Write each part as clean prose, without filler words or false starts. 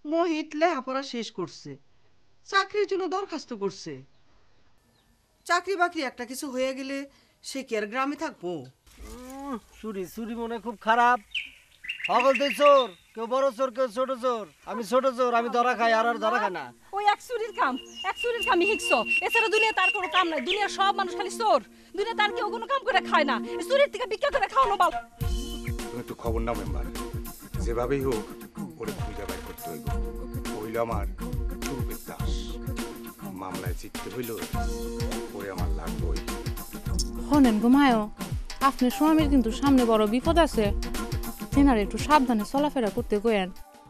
মোহিত লেখাপড়া শেষ করছে, চাকরির জন্য দরখাস্ত করছে। চাকরি বাকরি একটা কিছু হয়ে গেলে সে কি আর গ্রামে থাকবো? চুরি চুরি মনে খুব খারাপ। সকল তো চোর, কেউ বড় চোর কেউ ছোট চোর। আমি ছোট চোর, আমি ধরা খাই আর ধরা খাই না। ওই এক চুরির কামই শিখছো। এছাড়া দুনিয়া তার কোনো কাম নাই। দুনিয়ার সব মানুষ খালি চোর। দুনিয়া তার কেউ কোনো কাম করে খায় না। এই চুরির থেকে ভিক্ষা করে খাওয়ানো বাল। তুমি একটু খবর নাও মেম্বার, যেভাবেই হোক ওরে খুঁজে বাই করতে হইব। হইল আমার চুপের দাস, মামলায় জিততে হইল ওরে আমার লাগবেই। হনেন ঘুমায়ও, আপনার স্বামীর কিন্তু সামনে বড় বিপদ আছে, তেনার একটু সাবধানে চলাফেরা করতে কয়েন।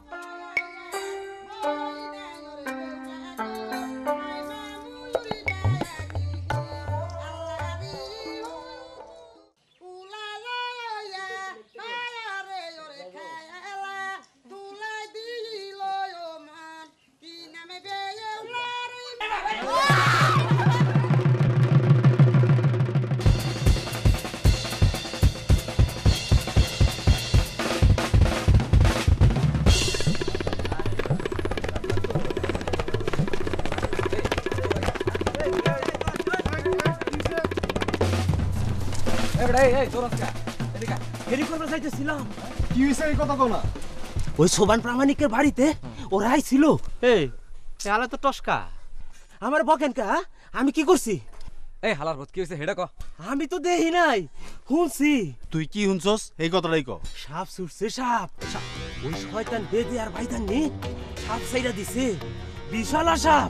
ওই সোবান প্রামাণিকের বাড়িতে ওরা আইছিল। এই আলে তো টসকা আমার বকেন কা, আমি কি করছি? এই হালার ভূত কি হইছে হেডা ক। আমি তো দেহি নাই, শুনছি। তুই কি শুনছস এই কথাটাই ক। সাপ ছুটছে, সাপ। ওই শয়তান বেদে আর ভাইদান নে সাপ ছাইরা দিছে, বিশাল সাপ।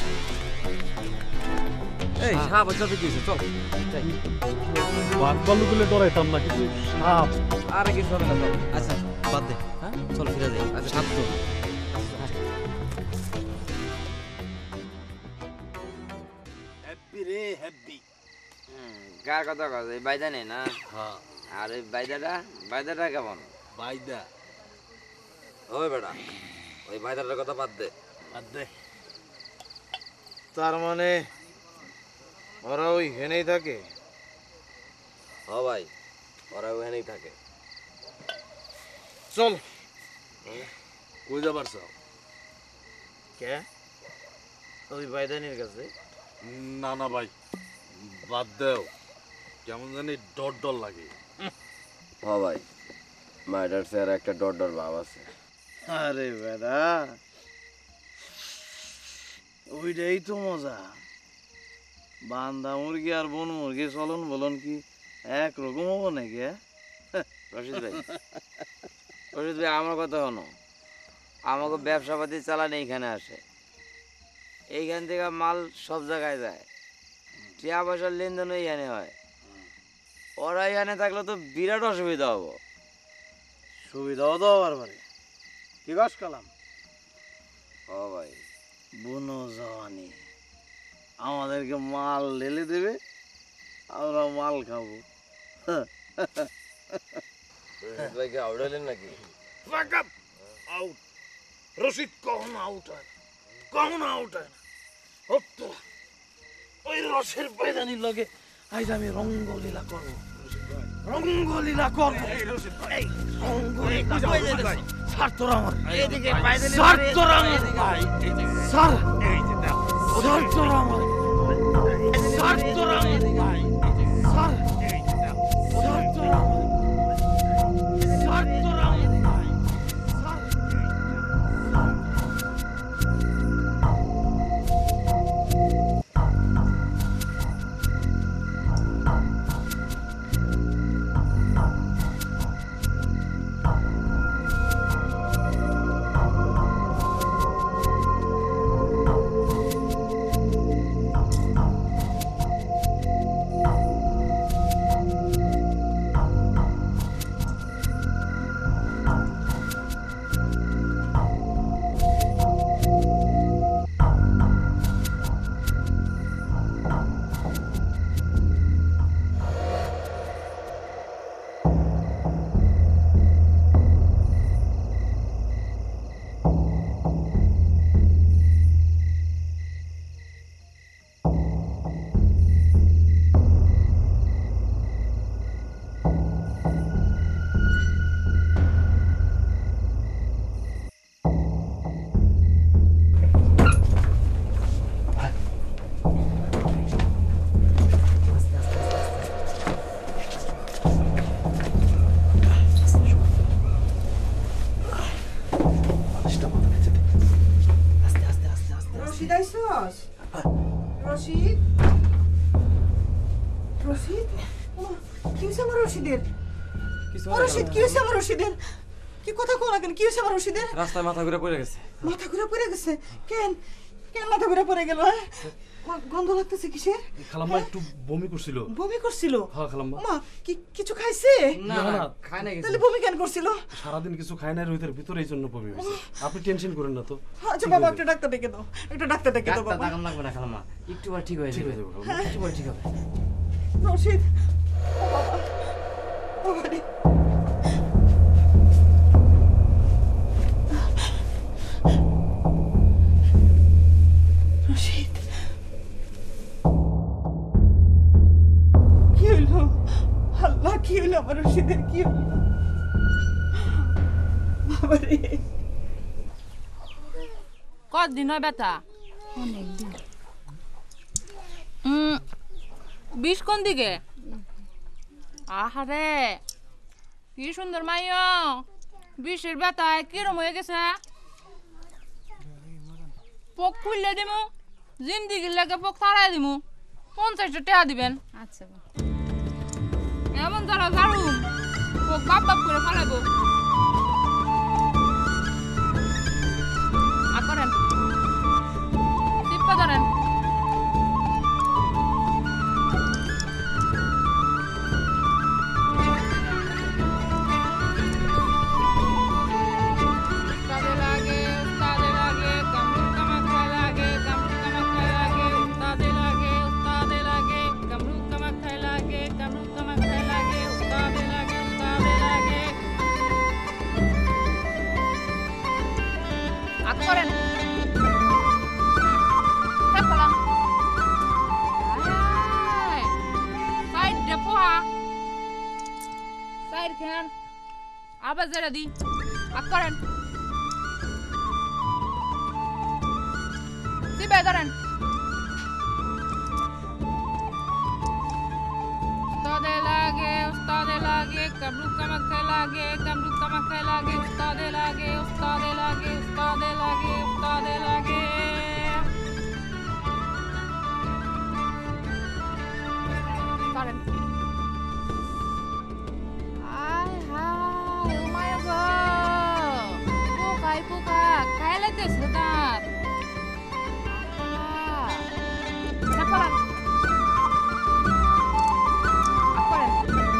এই সাপ যাবে কি হইছে, চল বাঘ ভাল্লুকগুলো ডরাইতাম না, কিন্তু সাপ। আরে কিছু হবে না, চল। আচ্ছা বাদ দে, হ্যাঁ চল ফিরে যাই। আচ্ছা সাপ তো হ্যাপি রে হ্যাপি। কার কথা কথা এই বাইদা নেই না? আর ওই বাইদাটা কেমন? বাইদা ওই বেটা, ওই বাইদাটার কথা বাদ দে। বাদ দে। তার মানে ওরা ওই হেনেই থাকে? হ ভাই, ওরা ওখানেই থাকে। চল। কই যাবার চাও? কে? ওই বাইদানির কাছে? না না ভাই, বাদ দেও, কেমন জানি ডর ডর লাগে। হ ভাই, মাইডার স্যার একটা ডর ভাব আছে। আরে বেড়া, ওইটাই তো মজা। বান্দা মুরগি আর বন মুরগি চলন বলন কি একরকম হবো নাকি? রশিদ ভাই, আমার কথা শোনো। আমাকে ব্যবসাপাতি চালান এইখানে আসে, এইখান থেকে মাল সব জায়গায় যায়, টাকা পয়সার লেনদেন এইখানে হয়। ওরা এখানে থাকলে তো বিরাট অসুবিধা হবো। সুবিধাও তো আবার পারে। কি গাছ কালাম? ও ভাই, বুনো জওয়ানি আমাদেরকে মাল ঢেলে দেবে, আমরা মাল খাবো। রশিদ ভাইকে আউড়ালেন নাকি? আউট। রশিদ কখনো আউট হয় না, কখনো আউট হয় না। ওই রসের পয়দানির লগে আজ আমি রঙ্গলীলা করবো, রঙ্গলীলা করবো। স্যার তোরা আমার, স্যার তোরা আমার, স্যার স্যার তোরা আমার, স্যার তোরা আমার, স্যার স্যার তোরা আমার, স্যার তোরা আমার। রশিদ আইসস? রশিদ? রশিদ? ও, কি হয়েছে আমার রশিদের? ও রশিদ, কি হয়েছে আমার রশিদের? কি কথা কোন কেন? কি হয়েছে আমার রশিদের? রাস্তায় মাথা ঘুরে পড়ে গেছে। মাথা ঘুরে পড়ে গেছে? কেন? কেন মাথা ঘুরে পড়ে গেল? গন্ধ লাগতেছে কিসের? খালাম্মা একটু বমি করছিল। বমি করছিল? হ্যাঁ খালাম্মা। মা কিছু খাইছে? না না খায় না কিছু। তাহলে বমি কেন করছিল? সারাদিন কিছু খায় না রোহিতের ভিতরে, এই জন্য বমি হয়েছে। আপনি টেনশন করেন না তো। আচ্ছা বাবা, একটা ডাক্তার ডেকে দাও, একটা ডাক্তার ডেকে দাও ডাক্তার বাবা। দেখান লাগবে না খালাম্মা, একটু পর ঠিক হয়ে ঠিক যাবে। হয়ে যাবে খালাম্মা। একটু পর ঠিক হবে। রশিদ, ও বাবা, ও বাবা রে। রশিদ, কি হইলো? আল্লাহ, কি হইলো আমার রশিদের? কি হইলো বাবা রে? কতদিন হয় ব্যথা? অনেকদিন। বিষ কোন দিকে? আহারে কি সুন্দর মাইয়া, বিষের ব্যথায় কিরম হয়ে গেছে। পোক খুললে দিমু, জিন্দিগির লাগে পোক তাড়াই দিমু, 50 টাকা দিবেন। আচ্ছা এমন যারা ঝাড়ু পোক বাপ বাপ করে ফেলাইবো। আর করেন, টিপ্পা ধরেন। উস্তাদে লাগে, উস্তাদে লাগে, কামরুল কামাখায় লাগে, কামরুল কামাখায় লাগে, উস্তাদে লাগে, উস্তাদে লাগে, কামরুল কামাখায় লাগে, কামরুল কামাখায় লাগে, উস্তাদে লাগে, উস্তাদে লাগে। আগ করেন। চাপ ফেলান। আয়, সাইড দে পোহা। সাইড খেন। আবার জেরা দি। আগ করেন। দিবে ধরেন। উস্তাদে লাগে, উস্তাদে লাগে, কামরুল কামাখায় লাগে, কামরুল কামাখায় লাগে, উস্তাদে লাগে, উস্তাদে লাগে, উস্তাদে লাগে, উস্তাদে লাগে। করেন। আয় হায়, ও মায়া গো, পোকাই পোকা খাই লাইতেছে তার। চাপ ফেলান। আগ করেন।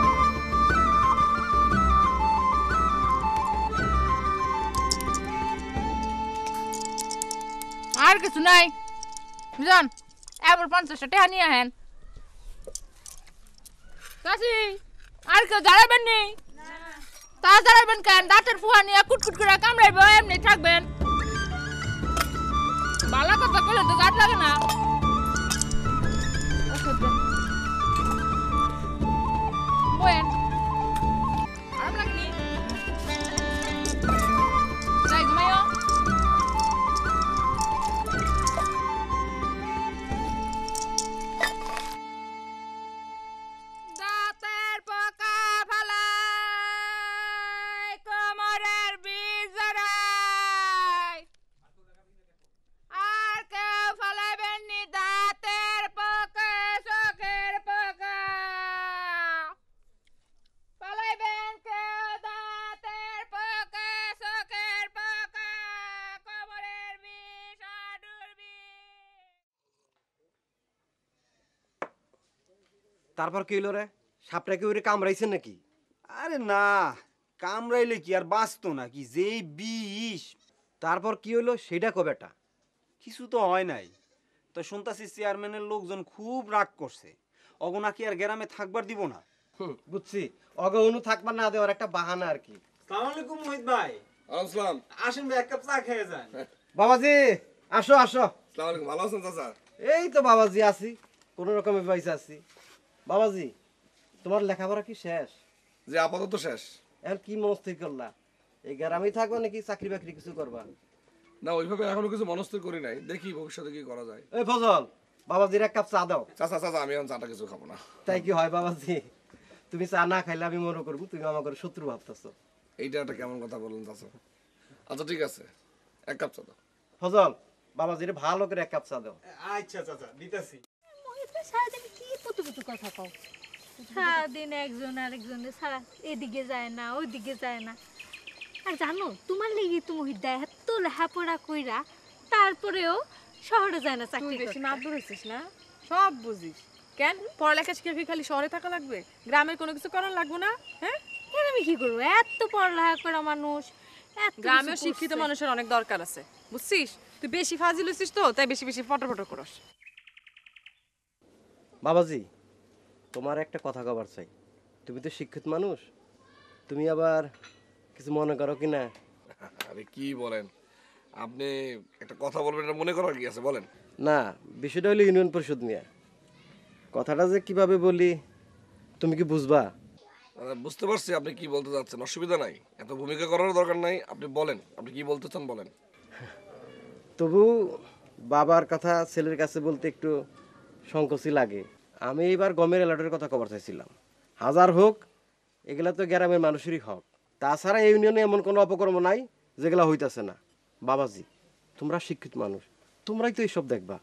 আর কিছু নাই বুঝলেন, এবার 50 টাকা নিয়ে আহেন। চাচি, আর কেউ দাঁড়াবেন নি? তা দাঁড়াবেন কেন? দাঁতের ফুয়া নিয়ে কুটকুট করে কামড়াইব, এমনি থাকবেন। বালা কথা বলে তো গাছ লাগে না। ওষুধ দেন। বয়েন। আরাম লাগেনি? যাই ঘুমাইও। দাঁতের পোকা ফালাই, কোমরের বিষ জড়াই, আর কেউ ফালাইবেন নি দাঁতের পোকা, চোখের পোকা। ফালাইবেন কেউ দাঁতের পোকা, চোখের পোকা, কোমরের বিষ, হাঁটুর বিষ। তারপর কি হলো রে? সাপটা কি ওরে কামড়াইছে নাকি? আরে না, কামড়াইলে কি আর বাঁচতো নাকি? যেই বিষ। তারপর কি হলো সেটা কবেটা? কিছু তো হয় নাই, তো শুনতাছি চেয়ারম্যানের লোকজন খুব রাগ করছে। অগনা কি আর গ্রামে থাকবার দিব না। বুঝছি, অগৌনু থাকবার না দেওয়ার একটা বাহানা আর কি। সালাম আলাইকুম মোহিত ভাই। আসসালাম। আসেন ভাই, এক কাপ চা খেয়ে যান। বাবাজি আসো আসো। আসসালামু আলাইকুম, ভালো আছেন চাচা? এই তো বাবাজি আছি, কোন রকমে পয়সা আছি। বাবাজি, তোমার লেখাপড়া কি শেষ? যে আপাতত শেষ। এখন কি মনস্থির করলা? এই গ্রামেই থাকবা নাকি চাকরি বাকরি কিছু করবা? না, ওইভাবে এখনো কিছু মনস্থির করি নাই, দেখি ভবিষ্যতে কি করা যায়। এই ফজল, বাবাজির এক কাপ চা দাও। চাচা চাচা, আমি এখন চাটা কিছু খাবো না। তাই কি হয় বাবাজি? তুমি চা না খাইলে আমি মনে করবো তুমি আমাকে শত্রু ভাবতেছো। এইটা একটা কেমন কথা বললেন চাচা? আচ্ছা ঠিক আছে, এক কাপ চা দাও। ফজল, বাবাজিরে ভালো করে এক কাপ চা দাও। আচ্ছা চাচা দিতেছি। সারাদিন কি পুতু পুতু কথা কও, সারাদিন একজন আরেকজনের সারা এদিকে যায় না ওইদিকে যায় না। আর জানো তোমার লেগে তুমি এত লেখাপড়া কইরা তারপরেও শহরে যায় না তুই চাকরি বেশি করতে। মাতবর হইছিস না, সব বুঝিস। কেন পড়ালেখা শিখে কি খালি শহরে থাকা লাগবে, গ্রামের কোনো কিছু করার লাগবে না? হ্যাঁ কেন আমি কি করবো, এত পড়ালেখা করা মানুষ, এত কিছু গ্রামেও শিক্ষিত করছে। মানুষের অনেক দরকার আছে, বুঝছিস? তুই বেশি ফাজিল হইছিস তো, তাই বেশি বেশি ফটো ফটো করস। বাবাজি তোমার একটা কথা কবার চাই, তুমি তো শিক্ষিত মানুষ, তুমি আবার কিছু মনে করো কি না? আরে কি বলেন আপনি, একটা কথা বলবেন এটা মনে করার কি আছে বলেন। না, বিষয়টা হলো ইউনিয়ন পরিষদ নিয়ে। কথাটা যে কিভাবে বলি তুমি কি বুঝবা? বুঝতে পারছি আপনি কি বলতে যাচ্ছেন, অসুবিধা নাই, এত ভূমিকা করার দরকার নাই, আপনি বলেন আপনি কি বলতে চান বলেন। তবু বাবার কথা ছেলের কাছে বলতে একটু সংকোচই লাগে। আমি এবার গমের এলাটের কথা কবার চাইছিলাম। হাজার হোক এগুলা তো গ্রামের মানুষেরই হক, তাছাড়া এই ইউনিয়নে এমন কোনো অপকর্ম নাই যেগুলা হইতাছে না। বাবাজি তোমরা শিক্ষিত মানুষ, তোমরাই তো এইসব দেখবা।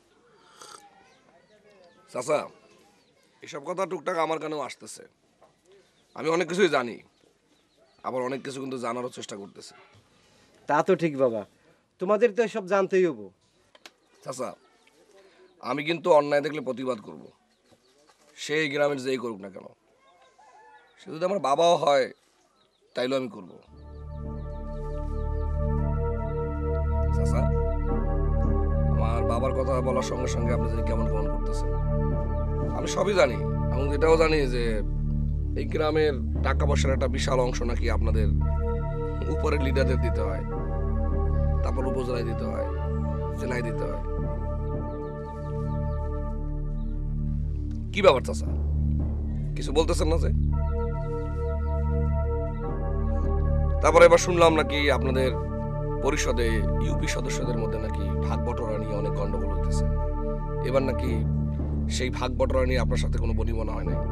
চাচা এসব কথা টুকটাক আমার কানেও আসতেছে, আমি অনেক কিছুই জানি, আবার অনেক কিছু কিন্তু জানারও চেষ্টা করতেছি। তা তো ঠিক বাবা, তোমাদের তো এসব জানতেই হবো। চাচা আমি কিন্তু অন্যায় দেখলে প্রতিবাদ করব, সেই গ্রামের যেই করুক না কেন, সে যদি আমার বাবাও হয় তাইলেও আমি করব। চাচা আমার বাবার কথা বলার সঙ্গে সঙ্গে আপনি জানি কেমন কেমন করতেছেন, আমি সবই জানি, এবং এটাও জানি যে এই গ্রামের টাকা পয়সার একটা বিশাল অংশ নাকি আপনাদের উপরের লিডারদের দিতে হয়, তারপর উপজেলায় দিতে হয়, জেলায় দিতে হয়। কি ব্যাপার চাচা, কিছু বলতেছেন না যে? তারপরে এবার শুনলাম নাকি আপনাদের পরিষদে ইউপি সদস্যদের মধ্যে নাকি ভাগ বটরা নিয়ে অনেক গন্ডগোল হইতেছে, এবার নাকি সেই ভাগ বটরা নিয়ে আপনার সাথে কোনো বনিবনা হয় নাই।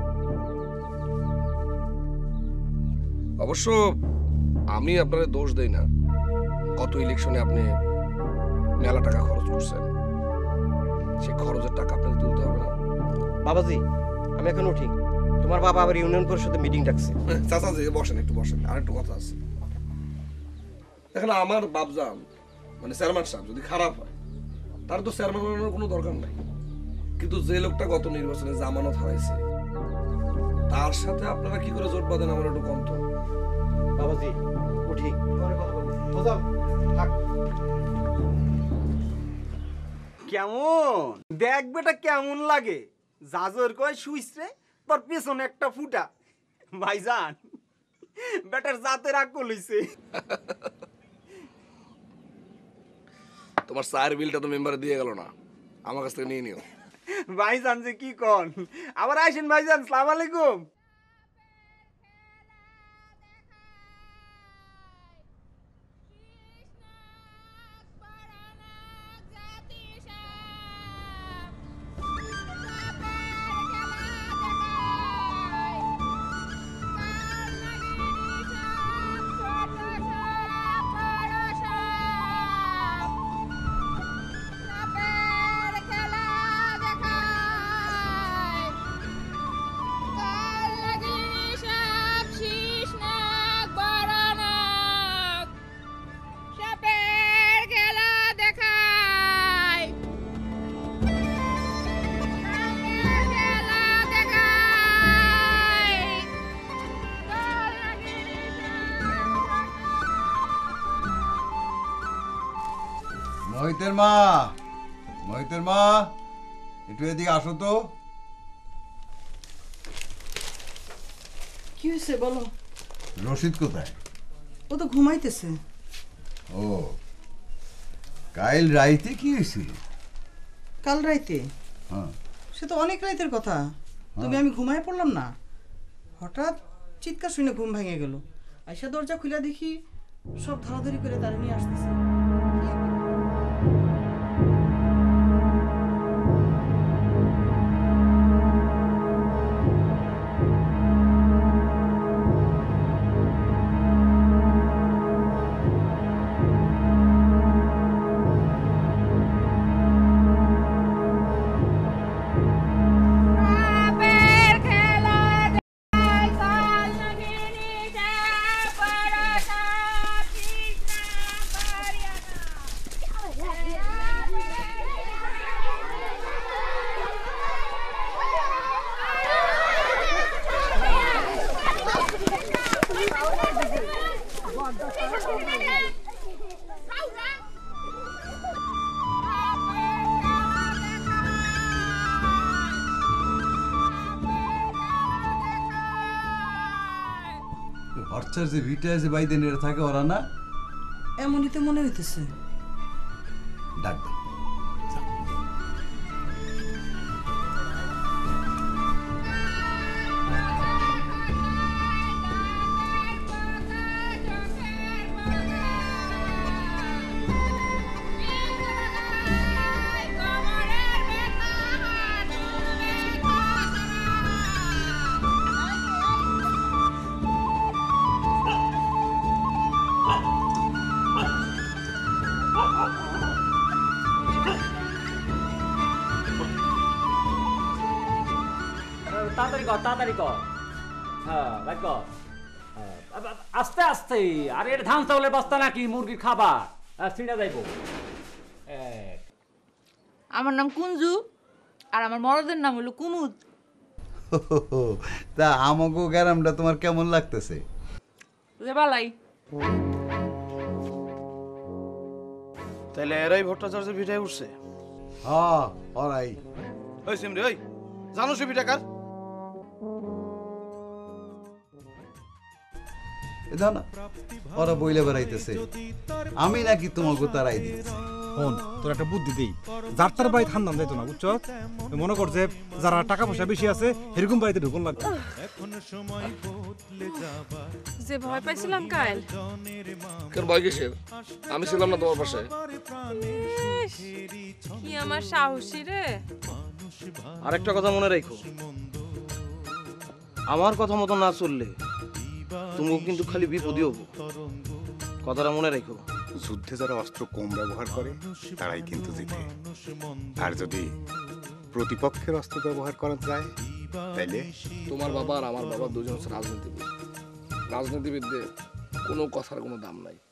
অবশ্য আমি আপনাদের দোষ দেই না, গত ইলেকশনে আপনি মেলা টাকা খরচ করছেন, সেই খরচের টাকা আপনাকে তুলতে হবে না। বাবাজি আমি এখন উঠি, তোমার বাবা আবার ইউনিয়ন পরিষদে মিটিং ডাকছে। চাচা যে বসেন, একটু বসেন, আর একটু কথা আছে। দেখেন আমার বাপজান মানে চেয়ারম্যান সাহেব যদি খারাপ হয় তার তো চেয়ারম্যান বানানোর কোনো দরকার নাই, কিন্তু যে লোকটা গত নির্বাচনে জামানত হারাইছে তার সাথে আপনারা কি করে জোট বাঁধেন আমার একটু কম তো। বাবাজি উঠি, পরে কথা বলবো। বুঝলাম, থাক। কেমন দেখ বেটা, কেমন লাগে? জাজর কয় সুইসরে তোর পেছনে একটা ফুটা। ভাইজান বেটার জাতের আকল হইছে। তোমার চায়ের বিলটা তো মেম্বারে দিয়ে গেল না, আমার কাছ থেকে নিয়ে নিও। ভাইজান যে কি কন, আবার আসেন ভাইজান, সালাম আলাইকুম। মহিতের মা, মহিতের মা একটু এদিকে আসো তো। কি হয়েছে বলো? রশিদ কোথায়? ও তো ঘুমাইতেছে। ও কাল রাইতে কি হয়েছিল? কাল রাইতে? হ্যাঁ সে তো অনেক রাইতের কথা, তবে আমি ঘুমায় পড়লাম না, হঠাৎ চিৎকার শুনে ঘুম ভেঙে গেল। আইসা দরজা খুলে দেখি সব ধরাধরি করে তারা নিয়ে আসতেছে। স্যার যে ভিটা যে বাইদেনের থাকে ওরা না এমনই তো মনে হইতেছে। ডাক দাও। তাড়াতাড়ি কর হ্যাঁ ভাই কর আস্তে আস্তে। আর এর ধান চাউলের বস্তা নাকি মুরগির খাবার ছিঁড়ে যাইব। আমার নাম কুঞ্জু আর আমার মরদের নাম হলো কুমুদ। তা আমাগো গ্রামটা তোমার কেমন লাগতেছে? যে বালাই। তাইলে এরাই ভট্টাচার্যের ভিটায় উঠছে? হ্যাঁ ওরাই। ওই সিমরি ওই জানো সে ভিটা কার? না ওরা বইলে বেড়াইতেছে আমি নাকি তোমাকে তারাই দিতেছি। হন তোর একটা বুদ্ধি দেই, যার তার বাড়ি ঠান্ডা যাইতো না বুঝছ। মনে কর যে যারা টাকা পয়সা বেশি আছে এরকম বাড়িতে ঢুকুন লাগবে। যে ভয় পাইছিলাম কাল। কেন ভয় কিসের? আমি ছিলাম না তোমার পাশে। কি আমার সাহসী রে। আরেকটা কথা মনে রাখো, আমার কথা মতো না চললে তুমি কিন্তু খালি বিপদই হবো, কথাটা মনে রাখো। যুদ্ধে যারা অস্ত্র কম ব্যবহার করে তারাই কিন্তু জিতে, আর যদি প্রতিপক্ষের অস্ত্র ব্যবহার করা যায় তাইলে। তোমার বাবা আর আমার বাবা দুজন হচ্ছে রাজনীতিবিদ। রাজনীতিবিদদের কোনো কথার কোনো দাম নাই।